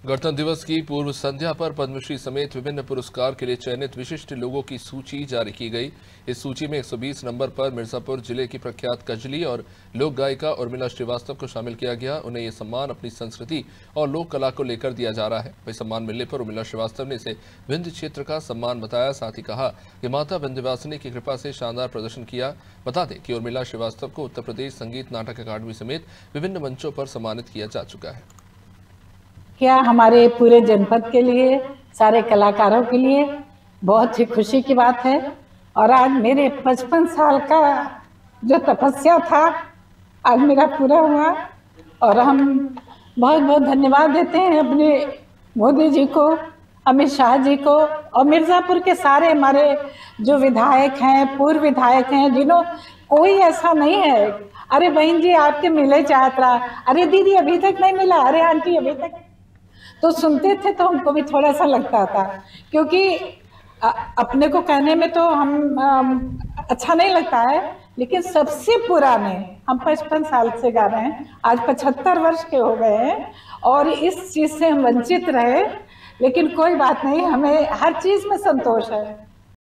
गणतंत्र दिवस की पूर्व संध्या पर पद्मश्री समेत विभिन्न पुरस्कार के लिए चयनित विशिष्ट लोगों की सूची जारी की गई। इस सूची में 120 नंबर पर मिर्जापुर जिले की प्रख्यात कजली और लोक गायिका उर्मिला श्रीवास्तव को शामिल किया गया। उन्हें यह सम्मान अपनी संस्कृति और लोक कला को लेकर दिया जा रहा है। वही सम्मान मिलने पर उर्मिला श्रीवास्तव ने इसे विंध्य क्षेत्र का सम्मान बताया। साथ ही कहा कि माता विंध्यवासिनी की कृपा से शानदार प्रदर्शन किया। बता दें कि उर्मिला श्रीवास्तव को उत्तर प्रदेश संगीत नाटक अकादमी समेत विभिन्न मंचों पर सम्मानित किया जा चुका है। क्या हमारे पूरे जनपद के लिए, सारे कलाकारों के लिए बहुत ही खुशी की बात है। और आज मेरे 55 साल का जो तपस्या था आज मेरा पूरा हुआ। और हम बहुत बहुत धन्यवाद देते हैं अपने मोदी जी को, अमित शाह जी को और मिर्ज़ापुर के सारे हमारे जो विधायक हैं, पूर्व विधायक हैं, जिन्हों कोई ऐसा नहीं है अरे बहन जी आपके मिले यात्रा, अरे दीदी अभी तक नहीं मिला, अरे आंटी अभी तक, तो सुनते थे तो हमको भी थोड़ा सा लगता था, क्योंकि अपने को कहने में तो हम अच्छा नहीं लगता है, लेकिन सबसे पुराने हम 55 साल से गा रहे हैं, आज 75 वर्ष के हो गए हैं और इस चीज़ से हम वंचित रहे, लेकिन कोई बात नहीं, हमें हर चीज़ में संतोष है।